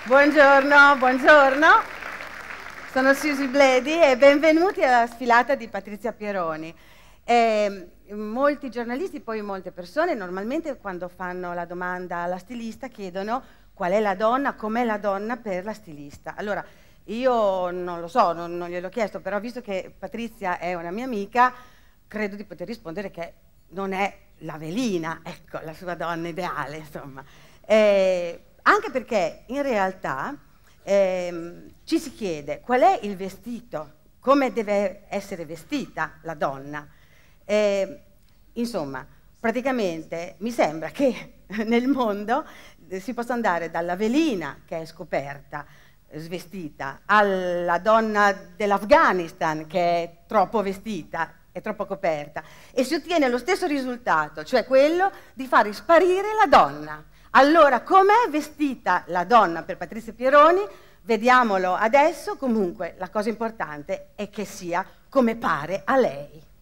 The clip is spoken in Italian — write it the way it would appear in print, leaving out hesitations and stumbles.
Buongiorno, buongiorno. Sono Susie Bledi e benvenuti alla sfilata di Patrizia Pieroni. Molti giornalisti, poi molte persone, normalmente quando fanno la domanda alla stilista chiedono qual è la donna, com'è la donna per la stilista. Allora, io non lo so, non gliel'ho chiesto, però visto che Patrizia è una mia amica, credo di poter rispondere che non è l'Avelina, ecco, la sua donna ideale, insomma. Anche perché in realtà ci si chiede qual è il vestito, come deve essere vestita la donna. Insomma, praticamente mi sembra che nel mondo si possa andare dalla velina che è scoperta, svestita, alla donna dell'Afghanistan che è troppo vestita, è troppo coperta, e si ottiene lo stesso risultato, cioè quello di fare sparire la donna. Allora, com'è vestita la donna per Patrizia Pieroni? Vediamolo adesso. Comunque, la cosa importante è che sia come pare a lei.